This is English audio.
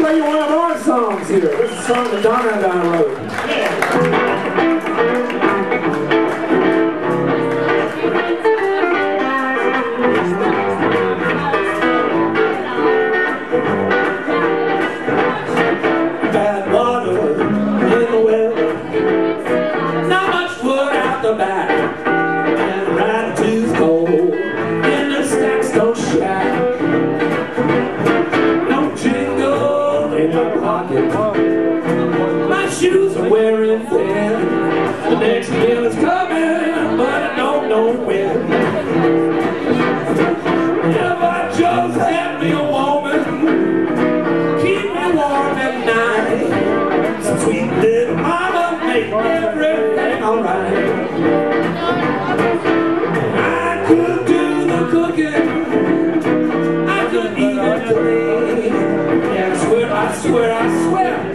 play you one of our songs here. This is a song that Donna and I wrote. Bad water in the well, not much wood out the back, and a rat tooth cold in the stacks don't shack. No jingle in my pocket, my shoes are wearing thin. The next meal is coming, but I don't know when. If I just had me a woman, keep me warm at night, some sweet little mama, make everything alright. I could do the cooking, I could even clean. Yeah, I swear,